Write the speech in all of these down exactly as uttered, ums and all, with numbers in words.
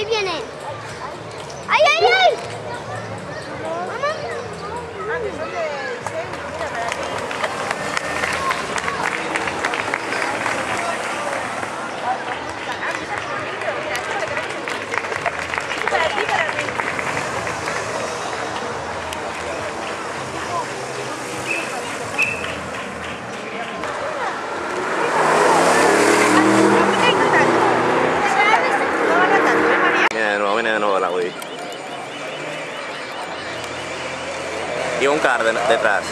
Ahí viene. ¡Ay, ay, ay! Y un car de, detrás.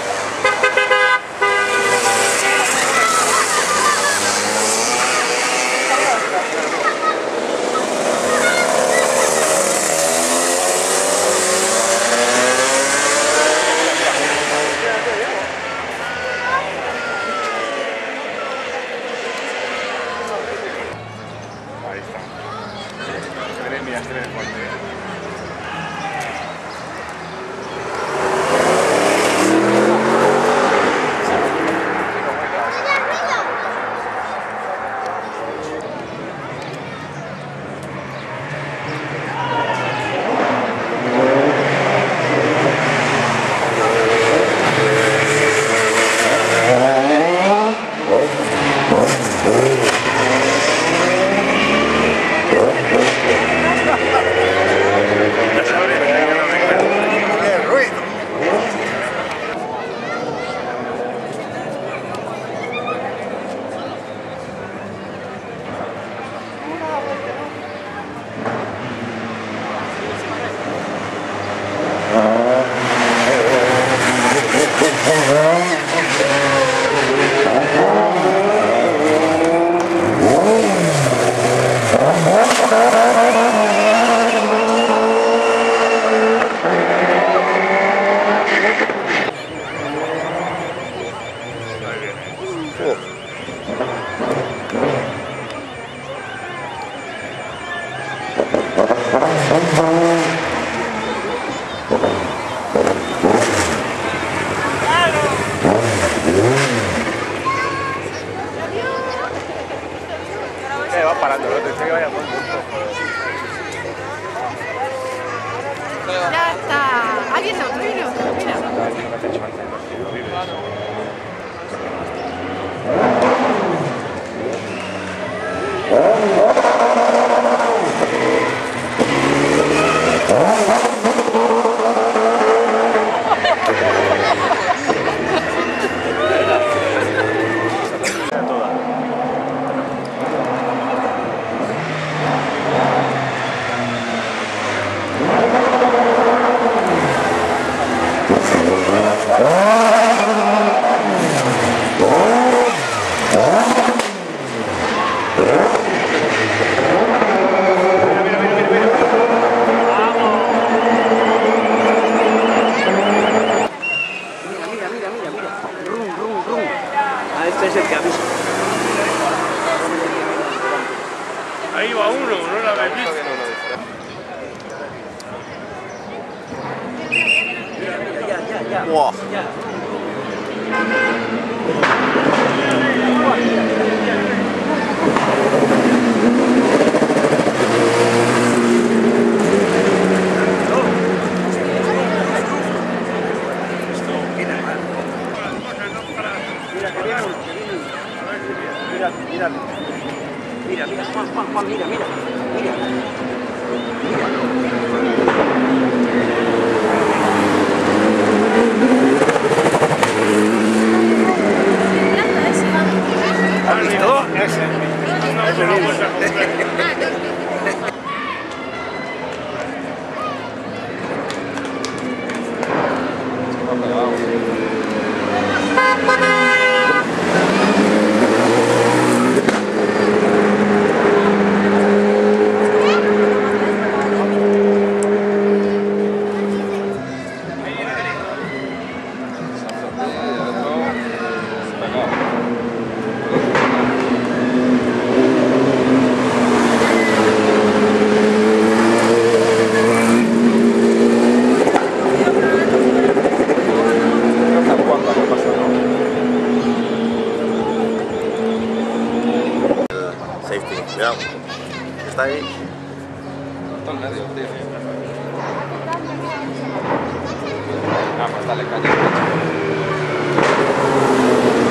Ahí está. Se ve, mira, se ve el puente. Eh, va parando, no te sé que vaya por Ya está. Ahí viene otro, viene otro, mira. Este es el que avisa. Ahí va uno, no lo habéis visto. Ya, ya, ya. Wow. Ya. Mira, mira, mira, Juan, Juan, Juan, mira, mira, mira. Mira. cortó el medio, tío. Ah, pues dale, caña.